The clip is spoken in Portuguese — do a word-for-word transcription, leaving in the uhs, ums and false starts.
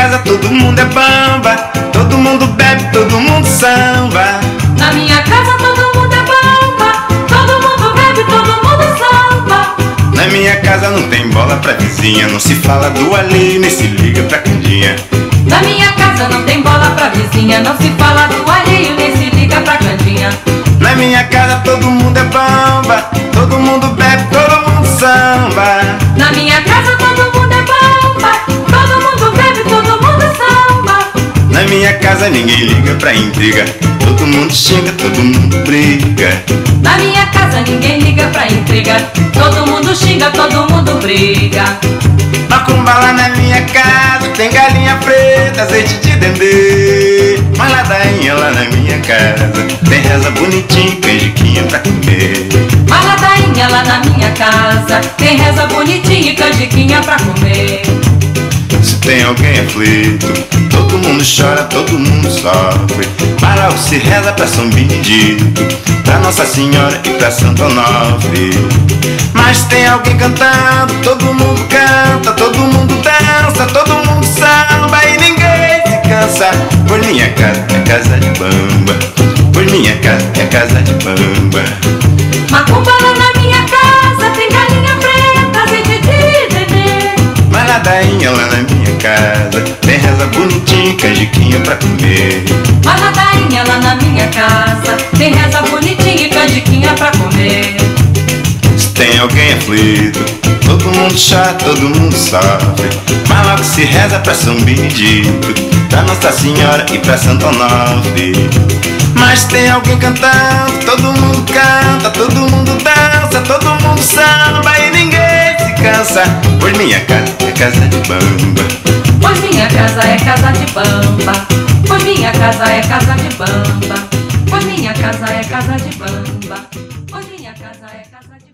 casa todo mundo é bamba, todo mundo bebe, todo mundo samba. Na minha casa todo mundo é bamba, todo mundo bebe, todo mundo samba. Na minha casa não tem bola pra vizinha, não se fala do alheio, nem se liga pra candinha. Na minha casa não tem bola pra vizinha, não se fala do alheio, nem se liga pra candinha. Na minha casa todo mundo é bamba, todo mundo bebe, todo mundo samba. Na minha casa todo mundo é bamba, todo mundo bebe, todo mundo samba. Na minha casa ninguém liga pra intriga, todo mundo xinga, todo mundo briga. Na minha casa ninguém liga pra intriga, todo mundo xinga, todo mundo briga. Macumba lá na minha casa, tem galinha preta, azeite de dendê. Mas ladainha lá na minha casa, tem reza bonitinha, canjiquinha pra comer. Mas ladainha lá na minha casa, tem reza bonitinha e canjiquinha pra comer. Se tem alguém aflito, todo mundo chora, todo mundo sofre. Para o se reza pra São Benedito, pra Nossa Senhora e pra Santo Onofre. Mas tem alguém cantando, todo mundo canta, todo mundo dança, todo mundo samba e ninguém se cansa. Pois minha casa é casa de bamba, pois minha casa é casa de bamba. Macumba lá na minha casa, tem galinha preta, azeite de dendê. Mas ladainha lá na minha casa, tem reza bonitinha, canjiquinha pra comer. Mas ladainha lá na minha casa, tem reza bonitinha e canjiquinha pra comer. Se tem alguém aflito, todo mundo chora, todo mundo sofre. Mas logo se reza pra São Benedito, pra Nossa Senhora e pra Santo Onofre. Mas tem alguém cantando, todo mundo canta, todo mundo dança, todo mundo samba e ninguém se cansa. Pois minha casa é casa de bamba, Pois minha casa é casa de bamba, pois minha casa é casa de bamba, pois minha casa é casa de bamba, pois minha casa é casa de